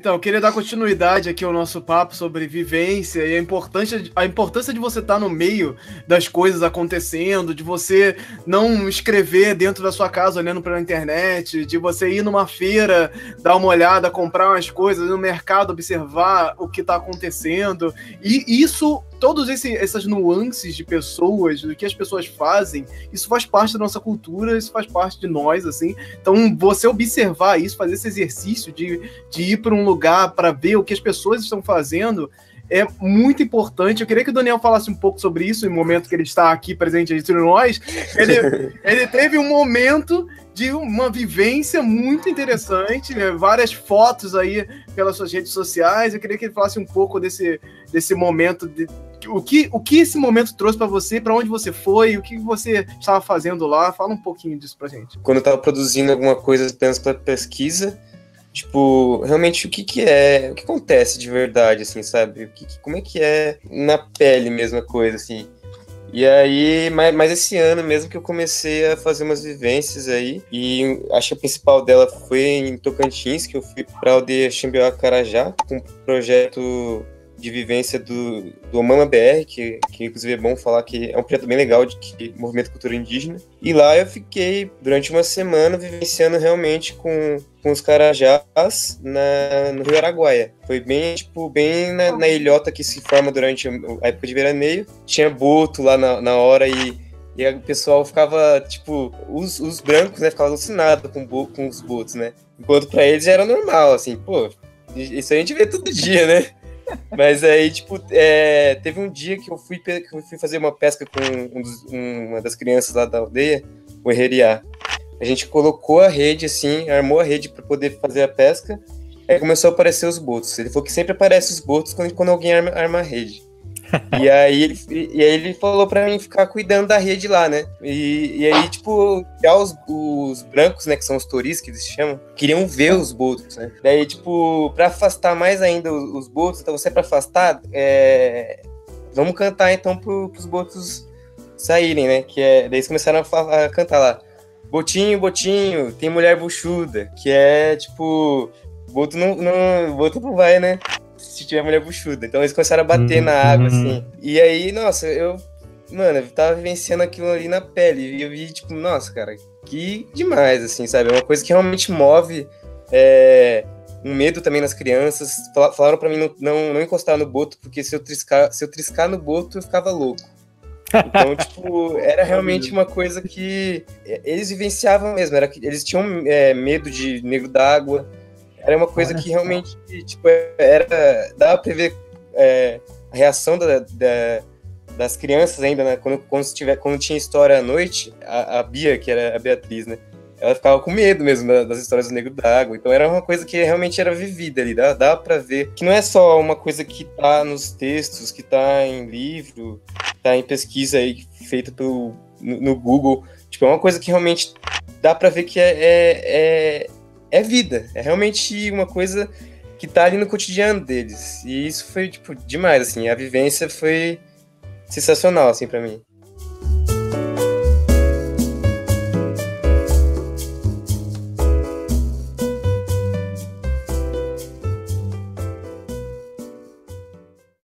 Então, eu queria dar continuidade aqui ao nosso papo sobre vivência e a importância de você estar no meio das coisas acontecendo, de você não escrever dentro da sua casa olhando pela internet, de você ir numa feira, dar uma olhada, comprar umas coisas, no mercado observar o que está acontecendo. E isso, essas nuances de pessoas, do que as pessoas fazem, isso faz parte da nossa cultura, isso faz parte de nós, assim. Então, você observar isso, fazer esse exercício de ir para um lugar para ver o que as pessoas estão fazendo é muito importante. Eu queria que o Daniel falasse um pouco sobre isso, no momento que ele está aqui presente entre nós. Ele teve um momento de uma vivência muito interessante, né? Várias fotos aí pelas suas redes sociais. Eu queria que ele falasse um pouco desse momento, o que esse momento trouxe para você, para onde você foi, o que você estava fazendo lá. Fala um pouquinho disso pra gente. Quando eu estava produzindo alguma coisa apenas para pesquisa, tipo, realmente o que acontece de verdade, assim, sabe? Como é que é na pele mesmo a coisa, assim. E aí, mas esse ano mesmo que eu comecei a fazer umas vivências aí, e acho que a principal dela foi em Tocantins, que eu fui pra aldeia Xambioá-Carajá, com um projeto de vivência do Omama BR, que inclusive é bom falar que é um projeto bem legal de movimento cultura indígena. E lá eu fiquei durante uma semana vivenciando realmente com os carajás no Rio Araguaia. Foi bem na ilhota que se forma durante a época de veraneio. Tinha boto lá na hora e o pessoal ficava, tipo, os brancos, né, ficavam alucinados com os botos, né? Enquanto pra eles já era normal, assim, pô, isso a gente vê todo dia, né? Mas aí, tipo, teve um dia que eu fui fazer uma pesca com uma das crianças lá da aldeia, o Hereriá. A gente colocou a rede, assim, armou a rede para poder fazer a pesca, aí começou a aparecer os botos. Ele falou que sempre aparece os botos quando alguém arma a rede. E aí ele falou pra mim ficar cuidando da rede lá, né? E aí, tipo, já os brancos, né, que são os touristas, que eles chamam, queriam ver os botos, né? Daí, tipo, pra afastar mais ainda os botos, então você pra afastar, vamos cantar então pros botos saírem, né? Daí eles começaram a cantar lá. Botinho, botinho, tem mulher buchuda, que é, tipo, o boto não vai, né? Se tiver mulher buchuda. Então eles começaram a bater na água, assim. E aí, nossa, eu tava vivenciando aquilo ali na pele. E eu vi, tipo, nossa, cara, que demais, assim, sabe? É uma coisa que realmente move um medo também nas crianças. Falaram pra mim não encostar no boto, porque se eu triscar no boto, eu ficava louco. Então, tipo, era realmente uma coisa que eles vivenciavam mesmo. Eles tinham medo de negro d'água. Era uma coisa que realmente, tipo, dava pra ver a reação das crianças ainda, né? Quando tinha história à noite, a Bia, que era a Beatriz, né? Ela ficava com medo mesmo das histórias do Negro d'Água. Então era uma coisa que realmente era vivida ali. Dá pra ver que não é só uma coisa que tá nos textos, que tá em livro, tá em pesquisa aí feita no Google. Tipo, é uma coisa que realmente dá pra ver que é vida. É realmente uma coisa que tá ali no cotidiano deles. E isso foi, tipo, demais, assim. A vivência foi sensacional, assim, pra mim.